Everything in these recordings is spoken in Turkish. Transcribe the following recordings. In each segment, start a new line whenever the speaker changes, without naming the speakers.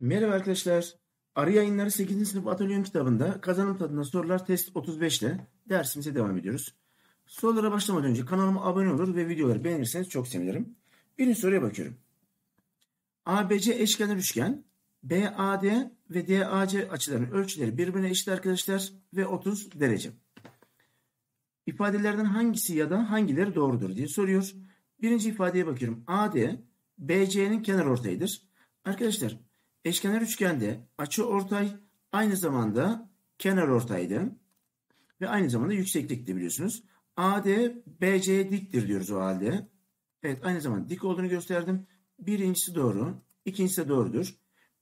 Merhaba arkadaşlar. Arı Yayınları 8. sınıf Atölye kitabında kazanım tadında sorular test 35 ile dersimize devam ediyoruz. Sorulara başlamadan önce kanalıma abone olur ve videoları beğenirseniz çok sevinirim. Birinci soruya bakıyorum. ABC eşkenar üçgen, BAD ve DAC açılarının ölçüleri birbirine eşit arkadaşlar ve 30 derece. İfadelerden hangisi ya da hangileri doğrudur diye soruyor. Birinci ifadeye bakıyorum. AD, BC'nin kenarortayıdır. Arkadaşlar, eşkenar üçgende açıortay aynı zamanda kenarortaydı ve aynı zamanda yükseklikti biliyorsunuz. AD BC'ye diktir diyoruz o halde. Evet, aynı zamanda dik olduğunu gösterdim. Birincisi doğru, ikincisi de doğrudur.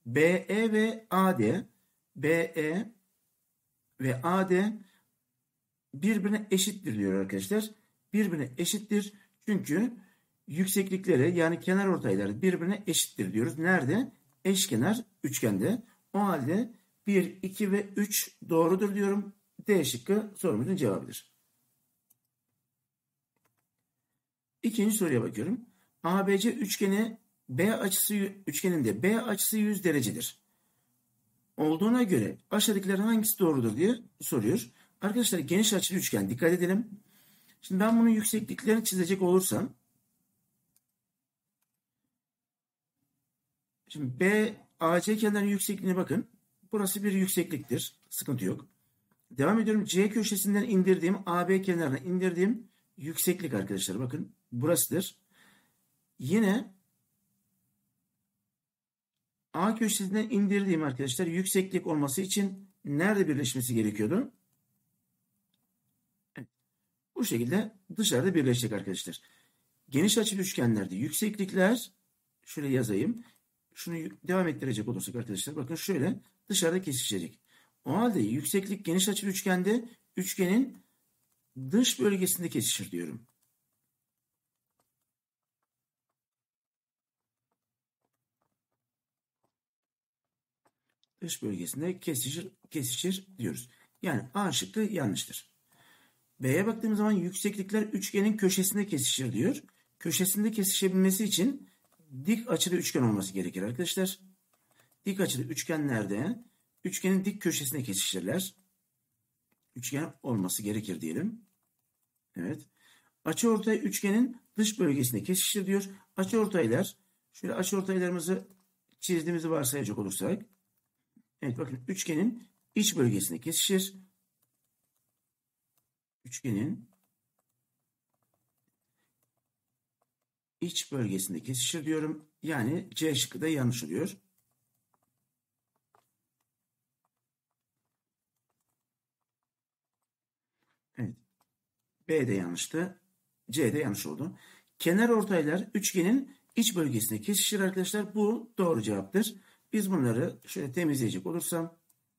BE ve AD birbirine eşittir diyor arkadaşlar. Birbirine eşittir çünkü yükseklikleri yani kenarortayları birbirine eşittir diyoruz. Nerede? Eşkenar üçgende. O halde 1, 2 ve 3 doğrudur diyorum. D şıkkı sorumuzun cevabıdır. İkinci soruya bakıyorum. ABC üçgeni üçgeninde B açısı 100 derecedir. Olduğuna göre aşağıdakilerin hangisi doğrudur diye soruyor. Arkadaşlar geniş açılı üçgen dikkat edelim. Şimdi ben bunun yüksekliklerini çizecek olursam şimdi BAC kenarının yüksekliğine bakın. Burası bir yüksekliktir. Sıkıntı yok. Devam ediyorum. C köşesinden indirdiğim AB kenarına indirdiğim yükseklik arkadaşlar. Bakın burasıdır. Yine A köşesinden indirdiğim arkadaşlar yükseklik olması için nerede birleşmesi gerekiyordu? Evet. Bu şekilde dışarıda birleşecek arkadaşlar. Geniş açılı üçgenlerde yükseklikler şöyle yazayım. Şunu devam ettirecek olursak arkadaşlar bakın şöyle dışarıda kesişecek. O halde yükseklik geniş açılı üçgende üçgenin dış bölgesinde kesişir diyorum. Dış bölgesinde kesişir diyoruz. Yani A şıkkı yanlıştır. B'ye baktığımız zaman yükseklikler üçgenin köşesinde kesişir diyor. Köşesinde kesişebilmesi için dik açılı üçgen olması gerekir arkadaşlar. Dik açılı üçgenlerde üçgenin dik köşesine kesişirler. Üçgen olması gerekir diyelim. Evet. Açıortay üçgenin dış bölgesine kesişir diyor. Açıortaylar, şöyle açıortaylarımızı çizdiğimizi varsayacak olursak. Evet bakın üçgenin iç bölgesine kesişir. Üçgenin iç bölgesinde kesişir diyorum. Yani C şıkkı da yanlış oluyor. Evet. B de yanlıştı. C de yanlış oldu. Kenarortaylar üçgenin iç bölgesine kesişir arkadaşlar. Bu doğru cevaptır. Biz bunları şöyle temizleyecek olursam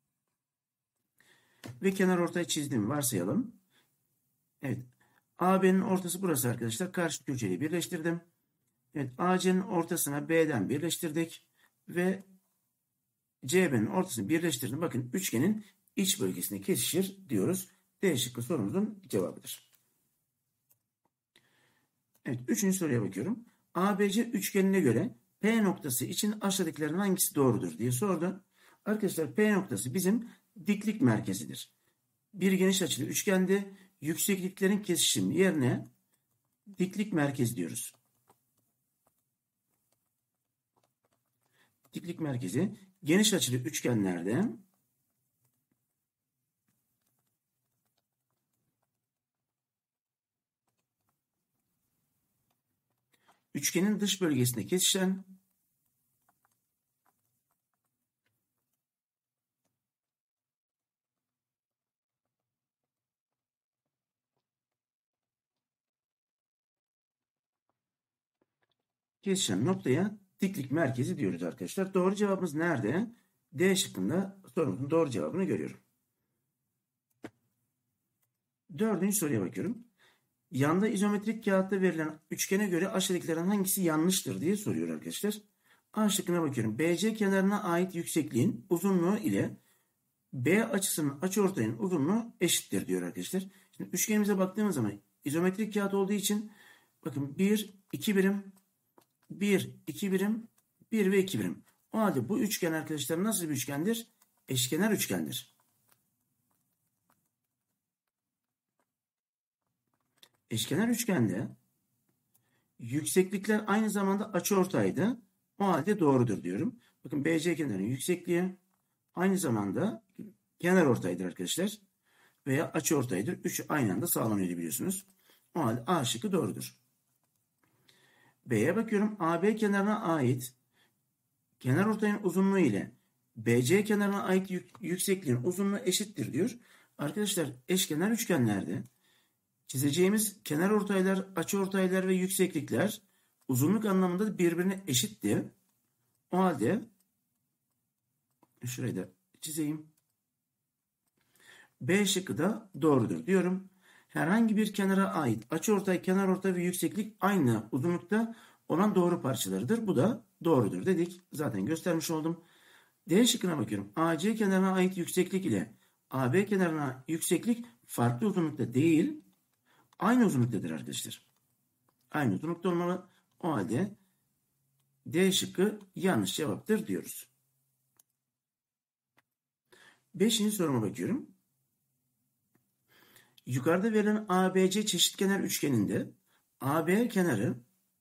ve kenarortayı çizdiğimi varsayalım. Evet. AB'nin ortası burası arkadaşlar. Karşı köşeyi birleştirdim. Evet. AC'nin ortasına B'den birleştirdik. Ve CB'nin ortasını birleştirdim. Bakın üçgenin iç bölgesine kesişir diyoruz. D şıkkı sorumuzun cevabıdır. Evet. Üçüncü soruya bakıyorum. ABC üçgenine göre P noktası için aşağıdakilerin hangisi doğrudur diye sordu. Arkadaşlar P noktası bizim diklik merkezidir. Bir geniş açılı üçgende yüksekliklerin kesişimi yerine diklik merkezi diyoruz. Diklik merkezi geniş açılı üçgenlerde üçgenin dış bölgesinde kesişen noktaya diklik merkezi diyoruz arkadaşlar. Doğru cevabımız nerede? D şıkkında sorumuzun doğru cevabını görüyorum. Dördüncü soruya bakıyorum. Yanda izometrik kağıtta verilen üçgene göre aşağıdakilerden hangisi yanlıştır diye soruyor arkadaşlar. A şıkkına bakıyorum. BC kenarına ait yüksekliğin uzunluğu ile B açısının açıortayın uzunluğu eşittir diyor arkadaşlar. Şimdi üçgenimize baktığımız zaman izometrik kağıt olduğu için bakın 1, 2 birim, 1, 2 birim, 1 ve 2 birim. O halde bu üçgen arkadaşlar nasıl bir üçgendir? Eşkenar üçgendir. Eşkenar üçgende yükseklikler aynı zamanda açıortaydı. O halde doğrudur diyorum. Bakın BC kenarının yüksekliği aynı zamanda kenarortaydır arkadaşlar. Veya açıortaydır. Üçü aynı anda sağlanıyor biliyorsunuz. O halde A şıkkı doğrudur. B'ye bakıyorum. AB kenarına ait kenarortayın uzunluğu ile BC kenarına ait yüksekliğin uzunluğu eşittir diyor. Arkadaşlar eşkenar üçgenlerde çizeceğimiz kenarortaylar, açıortaylar ve yükseklikler uzunluk anlamında birbirine eşitti. O halde şurayı da çizeyim. B şıkkı da doğrudur diyorum. Herhangi bir kenara ait açıortay, kenarortay ve yükseklik aynı uzunlukta olan doğru parçalarıdır. Bu da doğrudur dedik. Zaten göstermiş oldum. D şıkkına bakıyorum. AC kenarına ait yükseklik ile AB kenarına yükseklik farklı uzunlukta değil, aynı uzunluktadır arkadaşlar. Aynı uzunlukta olmalı. O halde D şıkkı yanlış cevaptır diyoruz. 5. soruma bakıyorum. Yukarıda verilen ABC çeşitkenar üçgeninde AB kenarı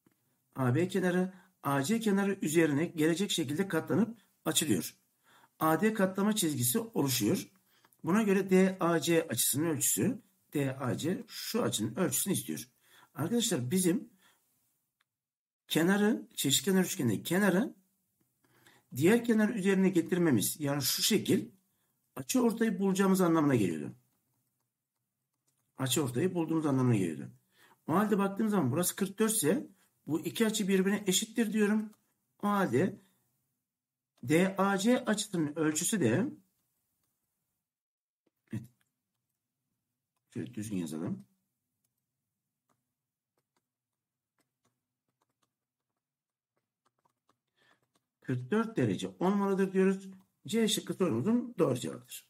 AC kenarı üzerine gelecek şekilde katlanıp açılıyor. AD katlama çizgisi oluşuyor. Buna göre DAC açısının ölçüsü, DAC şu açının ölçüsünü istiyor. Arkadaşlar bizim kenarı, çeşitkenar üçgende kenarı diğer kenar üzerine getirmemiz, yani şu şekil açıortayı bulacağımız anlamına geliyordu. Açıortayı bulduğumuz anlamına geliyordu. O halde baktığım zaman burası 44 ise bu iki açı birbirine eşittir diyorum. O halde DAC açısının ölçüsü de, evet, şöyle düzgün yazalım. ...44 derece olmalıdır diyoruz. C şıkkı sorumuzun doğru cevabıdır.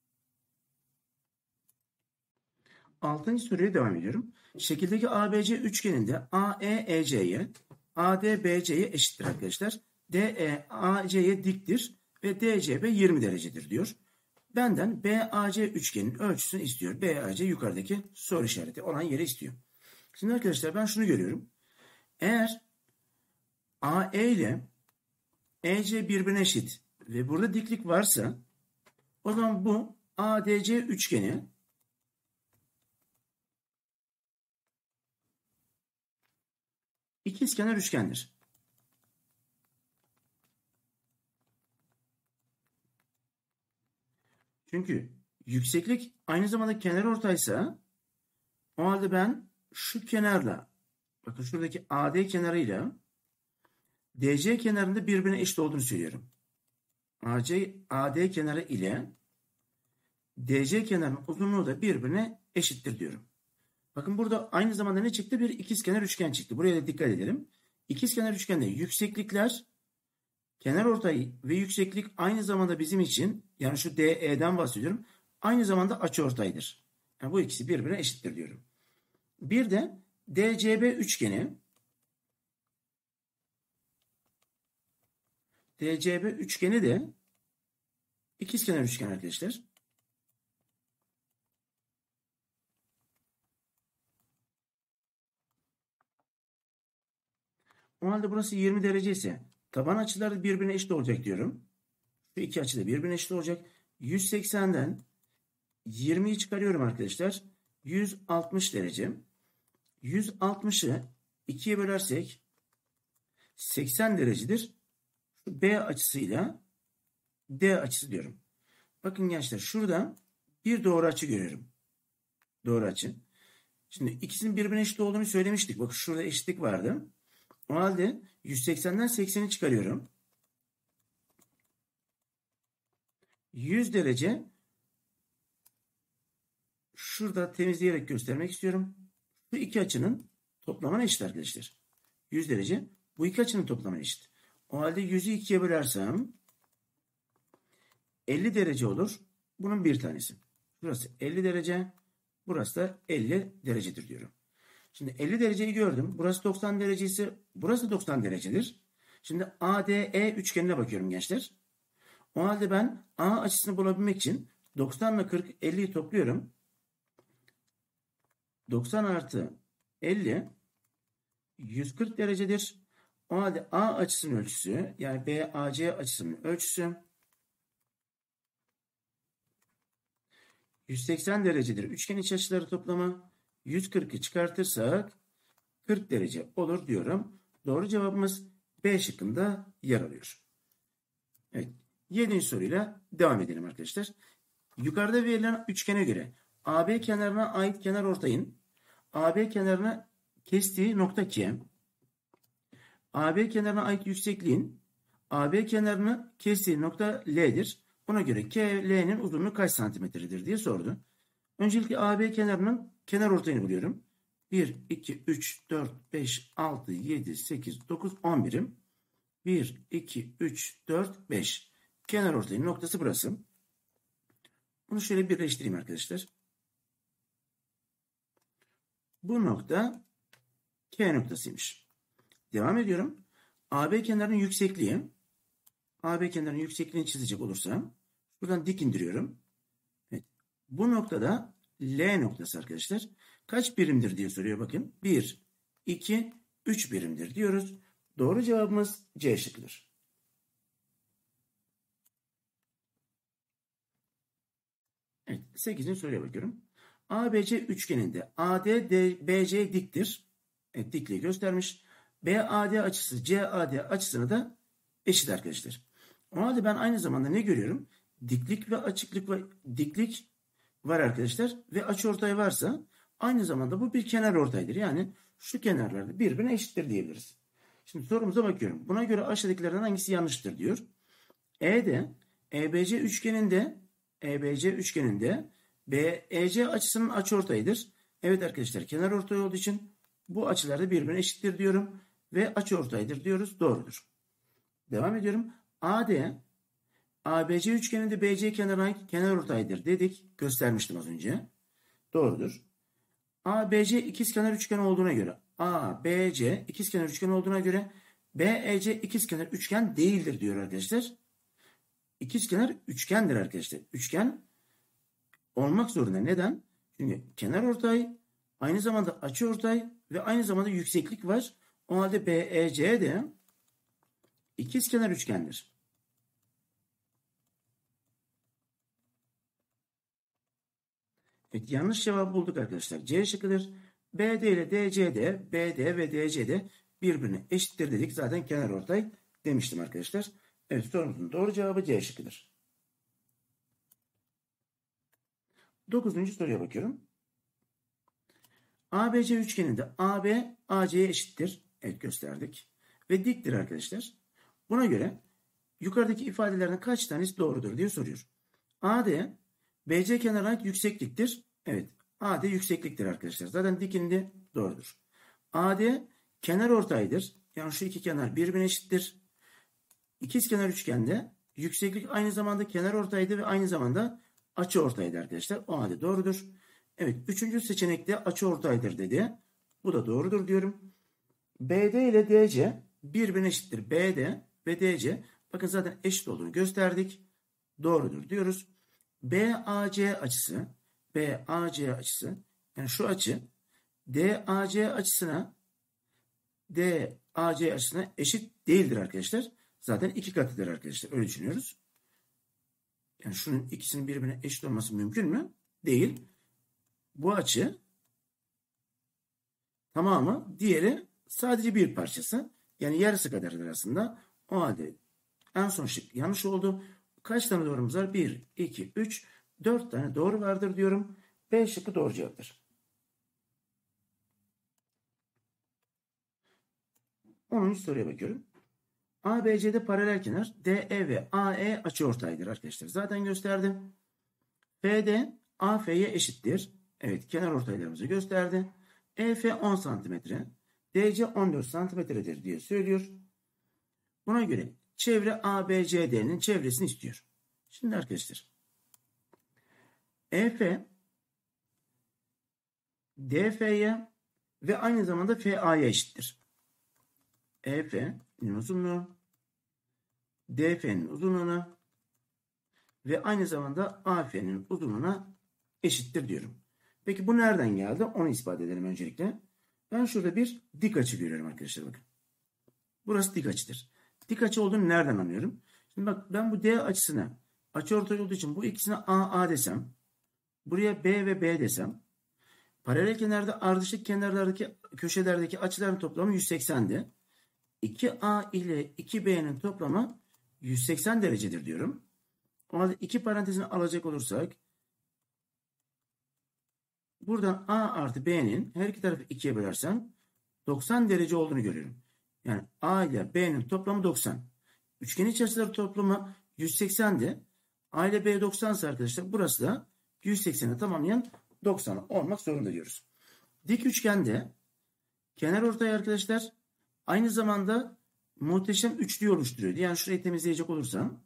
6. soruya devam ediyorum. Şekildeki ABC üçgeninde AE EC'ye, AD BC'ye eşittir arkadaşlar. DE AC'ye diktir ve DCB 20 derecedir diyor. Benden BAC üçgenin ölçüsünü istiyor. BAC yukarıdaki soru işareti olan yeri istiyor. Şimdi arkadaşlar ben şunu görüyorum. Eğer AE ile EC birbirine eşit ve burada diklik varsa o zaman bu ADC üçgeni ikizkenar üçgendir. Çünkü yükseklik aynı zamanda kenarortaysa o halde ben şu kenarla, bakın şuradaki AD kenarıyla DC kenarında birbirine eşit olduğunu söylüyorum. AD kenarı ile DC kenarının uzunluğu da birbirine eşittir diyorum. Bakın burada aynı zamanda ne çıktı? Bir ikizkenar üçgen çıktı. Buraya da dikkat edelim. İkizkenar üçgende yükseklikler, kenarortay ve yükseklik aynı zamanda bizim için, yani şu DE'den bahsediyorum, aynı zamanda açıortaydır. Yani bu ikisi birbirine eşittir diyorum. Bir de DCB üçgeni, de ikizkenar üçgen arkadaşlar. O halde burası 20 derece ise taban açıları birbirine eşit olacak diyorum. Şu iki açı da birbirine eşit olacak. 180'den 20'yi çıkarıyorum arkadaşlar. 160 derece. 160'ı 2'ye bölersek 80 derecedir. Şu B açısıyla D açısı diyorum. Bakın gençler şurada bir doğru açı görüyorum. Doğru açı. Şimdi ikisinin birbirine eşit olduğunu söylemiştik. Bakın şurada eşitlik vardı. O halde 180'den 80'i çıkarıyorum. 100 derece şurada temizleyerek göstermek istiyorum. Bu iki açının toplamına eşit arkadaşlar. 100 derece bu iki açının toplamına eşit. O halde 100'ü 2'ye bölersem 50 derece olur. Bunun bir tanesi. Burası 50 derece. Burası da 50 derecedir diyorum. Şimdi 50 dereceyi gördüm. Burası 90 derece ise burası 90 derecedir. Şimdi ADE üçgenine bakıyorum gençler. O halde ben A açısını bulabilmek için 90 ile 40, 50'yi topluyorum. 90 artı 50 140 derecedir. O halde A açısının ölçüsü yani BAC açısının ölçüsü 180 derecedir. Üçgen iç açıları toplamı 140'ı çıkartırsak 40 derece olur diyorum. Doğru cevabımız B şıkkında yer alıyor. Evet. 7. soruyla devam edelim arkadaşlar. Yukarıda verilen üçgene göre AB kenarına ait kenarortayın AB kenarına kestiği nokta K, AB kenarına ait yüksekliğin AB kenarını kestiği nokta L'dir. Buna göre K, L'nin uzunluğu kaç santimetredir diye sordu. Öncelikle AB kenarının kenarortayını buluyorum. 1, 2, 3, 4, 5, 6, 7, 8, 9, 10 birim. 1, 2, 3, 4, 5. Kenarortayın noktası burası. Bunu şöyle birleştireyim arkadaşlar. Bu nokta K noktasıymış. Devam ediyorum. AB kenarının yüksekliği. AB kenarının yüksekliğini çizecek olursam buradan dik indiriyorum. Evet. Bu noktada L noktası arkadaşlar. Kaç birimdir diye soruyor bakın. 1, 2, 3 birimdir diyoruz. Doğru cevabımız C şıkkıdır. Evet, 8. soruya bakıyorum. ABC üçgeninde AD BC diktir. Evet, dikliği göstermiş. BAD açısı CAD açısını da eşit arkadaşlar. O halde ben aynı zamanda ne görüyorum? Diklik ve açıklık ve diklik var arkadaşlar ve açıortay varsa aynı zamanda bu bir kenarortaydır. Yani şu kenarlarda birbirine eşittir diyebiliriz. Şimdi sorumuza bakıyorum. Buna göre aşağıdakilerden hangisi yanlıştır diyor. EBC üçgeninde BEC açısının açıortayıdır. Evet arkadaşlar kenarortay olduğu için bu açılar da birbirine eşittir diyorum ve açıortaydır diyoruz. Doğrudur. Devam ediyorum. ABC üçgeninde BC kenarına kenarortaydır dedik. Göstermiştim az önce. Doğrudur. ABC ikizkenar üçgen olduğuna göre ABC ikizkenar üçgen olduğuna göre BEC ikizkenar üçgen değildir diyor arkadaşlar. İkizkenar üçgendir arkadaşlar. Üçgen olmak zorunda. Neden? Çünkü kenarortay, aynı zamanda açıortay ve aynı zamanda yükseklik var. O halde BEC de ikizkenar üçgendir. Evet, yanlış cevabı bulduk arkadaşlar. C şıkkıdır. BD ile DC'de, BD ve DC'de birbirine eşittir dedik. Zaten kenarortay demiştim arkadaşlar. Evet, sorumuzun doğru cevabı C şıkkıdır. 9. soruya bakıyorum. ABC üçgeninde AB AC'ye eşittir. Evet, gösterdik. Ve diktir arkadaşlar. Buna göre yukarıdaki ifadelerden kaç tanesi doğrudur diye soruyor. AD BC kenarına ait yüksekliktir. Evet, AD yüksekliktir arkadaşlar. Zaten dikindi, doğrudur. AD kenarortaydır. Yani şu iki kenar birbirine eşittir. İkizkenar üçgende yükseklik aynı zamanda kenarortaydı ve aynı zamanda açıortaydı arkadaşlar. O halde doğrudur. Evet, 3. seçenekte açıortaydır dedi. Bu da doğrudur diyorum. BD ile DC birbirine eşittir. BD ve DC bakın zaten eşit olduğunu gösterdik. Doğrudur diyoruz. BAC açısı yani şu açı DAC açısına eşit değildir arkadaşlar. Zaten 2 katıdır arkadaşlar. Öyle düşünüyoruz. Yani şunun ikisinin birbirine eşit olması mümkün mü? Değil. Bu açı tamamı, diğeri sadece bir parçası. Yani yarısı kadardır aslında. O halde en son şık yanlış oldu. Kaç tane doğrumuz var? 1, 2, 3, 4 tane doğru vardır diyorum. B şıkkı doğru cevaptır. 10. soruya bakıyorum. ABC'de paralel kenar DE ve AE açıortaydır arkadaşlar. Zaten gösterdim. FD AF'ye eşittir. Evet, kenar ortaylarımızı gösterdi. EF 10 cm, DC 14 cm'dir diye söylüyor. Buna göre çevre ABCD'nin çevresini istiyor. Şimdi arkadaşlar EF DF'ye ve aynı zamanda FA'ya eşittir. EF'nin uzunluğu DF'nin uzunluğuna ve aynı zamanda AF'nin uzunluğuna eşittir diyorum. Peki bu nereden geldi? Onu ispat edelim öncelikle. Ben şurada bir dik açı görüyorum arkadaşlar, bakın. Burası dik açıdır. Dik açı olduğunu nereden anlıyorum? Şimdi bak, ben bu D açısına açıortay olduğu için bu ikisine A desem, buraya B ve B desem, paralel kenarda ardışık kenarlardaki köşelerdeki açıların toplamı 180'di. 2A ile 2B'nin toplamı 180 derecedir diyorum. O halde iki parantezini alacak olursak buradan A artı B'nin her iki tarafı 2'ye bölersem 90 derece olduğunu görüyorum. Yani A ile B'nin toplamı 90. Üçgenin iç açıları toplamı 180'di. A ile B 90 ise arkadaşlar burası da 180'i tamamlayan 90 olmak zorunda diyoruz. Dik üçgende kenar ortay arkadaşlar aynı zamanda muhteşem üçlüyü oluşturuyor. Yani şurayı temizleyecek olursam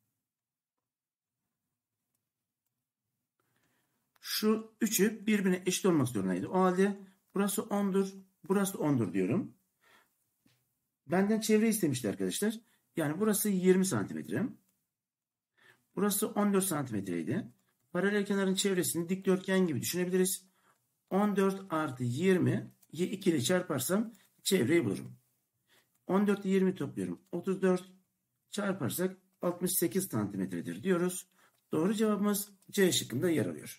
şu üçü birbirine eşit olmak zorundaydı. O halde burası 10'dur, burası 10'dur diyorum. Benden çevre istemişti arkadaşlar. Yani burası 20 santimetre. Burası 14 santimetreydi. Paralel kenarın çevresini dikdörtgen gibi düşünebiliriz. 14 artı 20'yi 2 ile çarparsam çevreyi bulurum. 14 ile 20 topluyorum. 34 çarparsak 68 santimetredir diyoruz. Doğru cevabımız C şıkkında yer alıyor.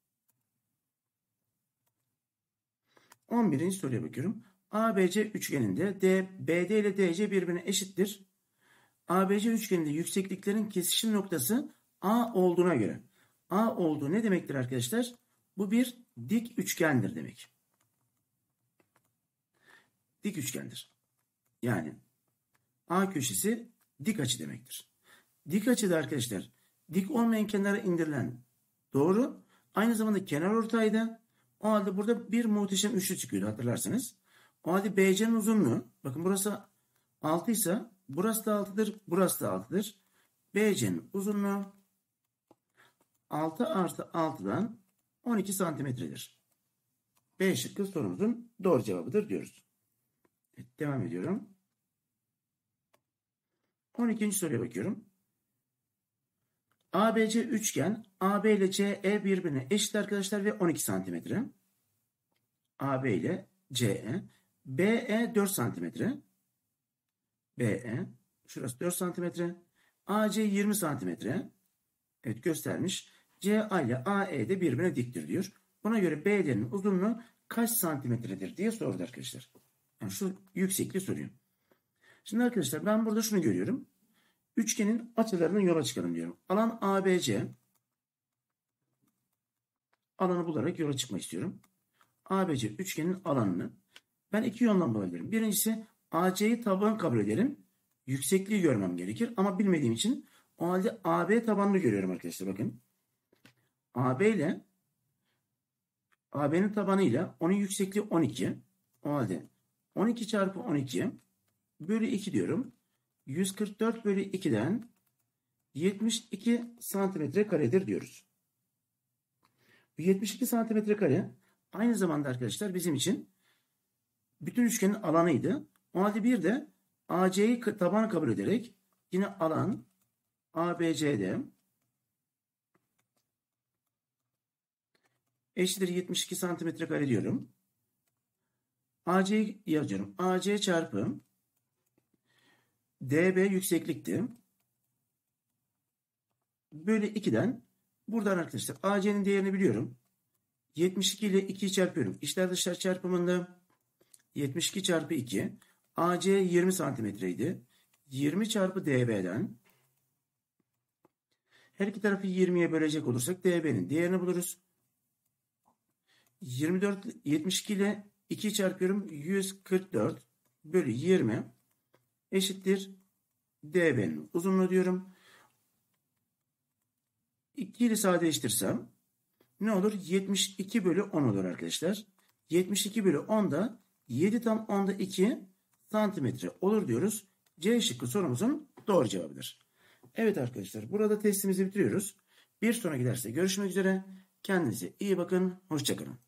11. soruya bakıyorum. ABC üçgeninde BD ile DC birbirine eşittir. ABC üçgeninde yüksekliklerin kesişim noktası A olduğuna göre. A olduğu ne demektir arkadaşlar? Bu bir dik üçgendir demek. Dik üçgendir. Yani A köşesi dik açı demektir. Dik açıda arkadaşlar dik olmayan kenara indirilen doğru. Aynı zamanda kenar ortayda. O halde burada bir muhteşem üçlü çıkıyordu hatırlarsanız. O halde BC'nin uzunluğu, bakın burası 6 ise burası da 6'dır, burası da 6'dır. BC'nin uzunluğu 6 artı 6'dan 12 santimetredir. B şıkkı sorumuzun doğru cevabıdır diyoruz. Evet, devam ediyorum. 12. soruya bakıyorum. ABC üçgen AB ile CE birbirine eşit arkadaşlar ve 12 santimetre. AB ile CE. BE 4 santimetre. BE. Şurası 4 santimetre. AC 20 santimetre. Evet, göstermiş. CA ile AE de birbirine diktir diyor. Buna göre BD'nin uzunluğu kaç santimetredir diye sordu arkadaşlar. Yani şu yüksekliği soruyor. Şimdi arkadaşlar ben burada şunu görüyorum. Üçgenin açılarını yola çıkalım diyorum. Alan ABC. Alanı bularak yola çıkmak istiyorum. ABC üçgenin alanını ben iki yoldan bulabilirim. Birincisi AC'yi taban kabul ederim. Yüksekliği görmem gerekir ama bilmediğim için o halde AB tabanını görüyorum arkadaşlar, bakın. AB ile AB'nin tabanıyla onun yüksekliği 12. O halde 12 çarpı 12 bölü 2 diyorum. 144 bölü 2'den 72 santimetre karedir diyoruz. Bu 72 santimetre kare aynı zamanda arkadaşlar bizim için bütün üçgenin alanıydı. O halde bir de AC'yi taban kabul ederek yine alan ABC'de eşittir 72 santimetre kare diyorum. AC'yi yazıyorum. AC çarpı DB yükseklikti. Bölü 2'den buradan arkadaşlar AC'nin değerini biliyorum. 72 ile 2'yi çarpıyorum. İçler dışlar çarpımında 72 çarpı 2. AC 20 santimetreydi. 20 çarpı DB'den her iki tarafı 20'ye bölecek olursak DB'nin değerini buluruz. 72 ile 2'yi çarpıyorum. 144 bölü 20 eşittir DB'nin uzunluğu diyorum. 2 ile sadeleştirsem ne olur? 72 bölü 10 olur arkadaşlar. 72 bölü 10 da 7 tam 10'da 2 santimetre olur diyoruz. C şıkkı sorumuzun doğru cevabıdır. Evet arkadaşlar, burada testimizi bitiriyoruz. Bir sonraki derste görüşmek üzere. Kendinize iyi bakın. Hoşça kalın.